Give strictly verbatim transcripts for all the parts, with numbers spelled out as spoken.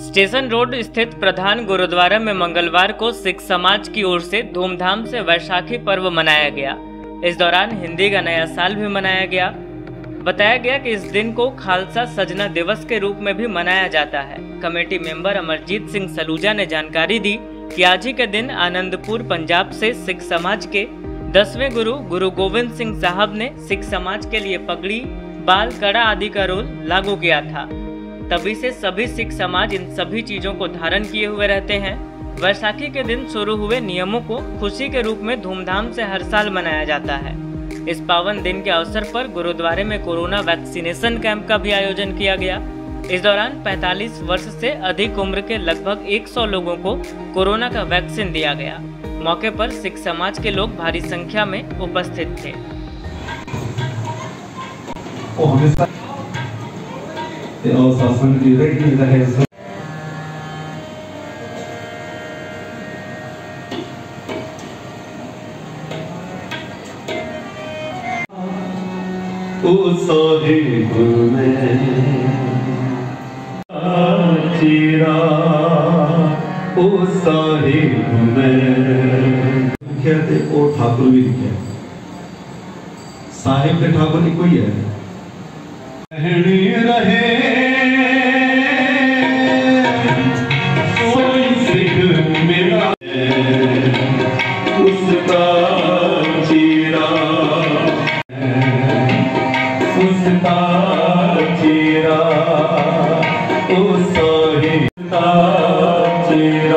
Station road स्थित प्रधान गुरुद्वारा में मंगलवार को सिख समाज की ओर से धूमधाम से वैशाखी पर्व मनाया गया। इस दौरान हिंदी का नया साल भी मनाया गया। बताया गया कि इस दिन को खालसा सजना दिवस के रूप में भी मनाया जाता है। कमेटी मेंबर अमरजीत सिंह सलूजा ने जानकारी दी कि आज ही के दिन आनंदपुर पंजाब से सिख समाज के दसवें गुरु गुरु गोविंद सिंह साहब ने सिख समाज के लिए पगड़ी, बाल, कड़ा आदि का रोल लागू किया था। तभी से सभी सिख समाज इन सभी चीजों को धारण किए हुए रहते हैं। वैशाखी के दिन शुरू हुए नियमों को खुशी के रूप में धूमधाम से हर साल मनाया जाता है। इस पावन दिन के अवसर पर गुरुद्वारे में कोरोना वैक्सीनेशन कैंप का भी आयोजन किया गया। इस दौरान पैंतालीस वर्ष से अधिक उम्र के लगभग सौ लोगों को कोरोना का वैक्सीन दिया गया। मौके पर सिख समाज के लोग भारी संख्या में उपस्थित थे। ओ साहिब में चीरा, ओ साहिब में कहते ओ ठाकुर भी लिखे साहिब के ठाकुर ही कोई है रहे कोई सिख मेरा उसका चीरा, उसका चीरा, उसका चीरा।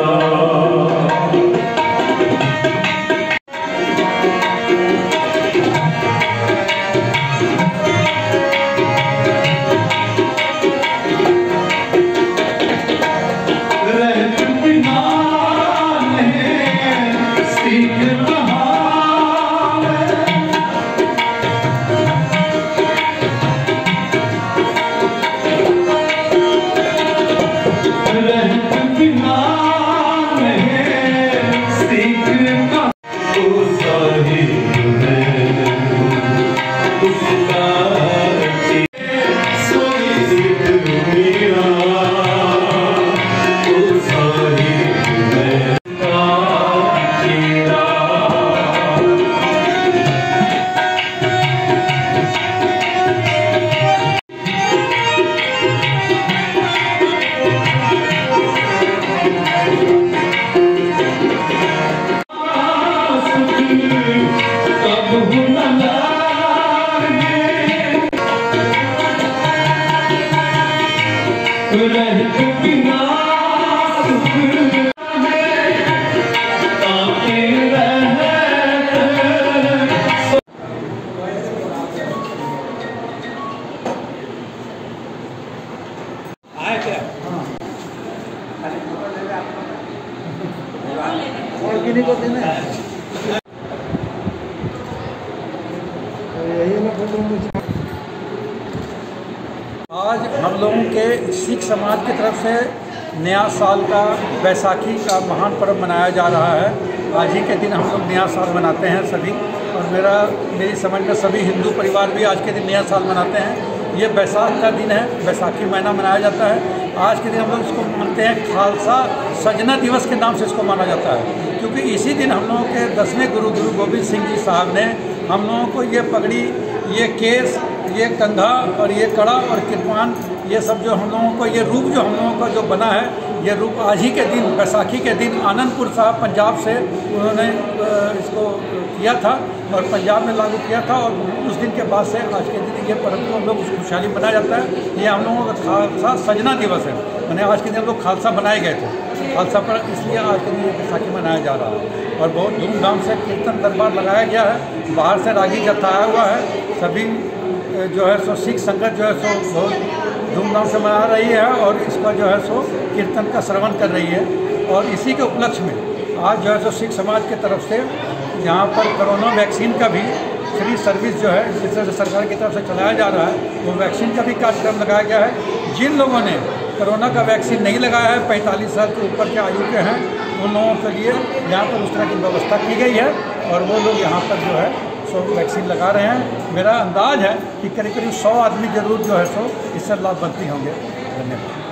को देना है आज हम लोगों के सिख समाज की तरफ से नया साल का बैसाखी का महान पर्व मनाया जा रहा है। आज ही के दिन हम लोग नया साल मनाते हैं सभी, और मेरा मेरी समझ में सभी हिंदू परिवार भी आज के दिन नया साल मनाते हैं। ये बैसाख का दिन है, बैसाखी महीना मनाया जाता है। आज के दिन हम लोग इसको मानते हैं खालसा सजना दिवस के नाम से इसको माना जाता है, क्योंकि इसी दिन हम लोगों के दसवें गुरु गुरु गोविंद सिंह जी साहब ने हम लोगों को ये पगड़ी, ये केस, ये कंघा और ये कड़ा और कृपान, ये सब जो हम लोगों को ये रूप जो हम लोगों का जो बना है, ये रूप आज ही के दिन बैसाखी के दिन आनंदपुर साहब पंजाब से उन्होंने इसको किया था और पंजाब में लागू किया था, और उस दिन के बाद से आज के दिन ये पर्व को हम लोग खुशहाली मनाया जाता है। ये हम लोगों का खालसा सजना दिवस है, मैंने आज के दिन हम लोग खालसा बनाए गए थे खालसा पर, इसलिए आज के दिन बैसाखी मनाया जा रहा है। और बहुत धूमधाम से कीर्तन दरबार लगाया गया है, बाहर से रागी जत्था आया हुआ है, सभी जो है सो सिख संगत जो है सो बहुत धूमधाम से मना रही है और इसका जो है सो कीर्तन का श्रवण कर रही है। और इसी के उपलक्ष्य में आज जो है सो सिख समाज की तरफ से यहाँ पर कोरोना वैक्सीन का भी फ्री सर्विस जो है जिस तरह से सरकार की तरफ से चलाया जा रहा है, वो वैक्सीन का भी कार्यक्रम लगाया गया है। जिन लोगों ने कोरोना का वैक्सीन नहीं लगाया है, पैंतालीस साल के ऊपर के आयु के हैं, उन लोगों के लिए यहाँ पर उस तरह की व्यवस्था की गई है और वो लोग यहाँ पर जो है सो वैक्सीन लगा रहे हैं। मेरा अंदाज है कि करीब करीब सौ आदमी जरूर जो है सो इससे लाभबंदी होंगे। धन्यवाद।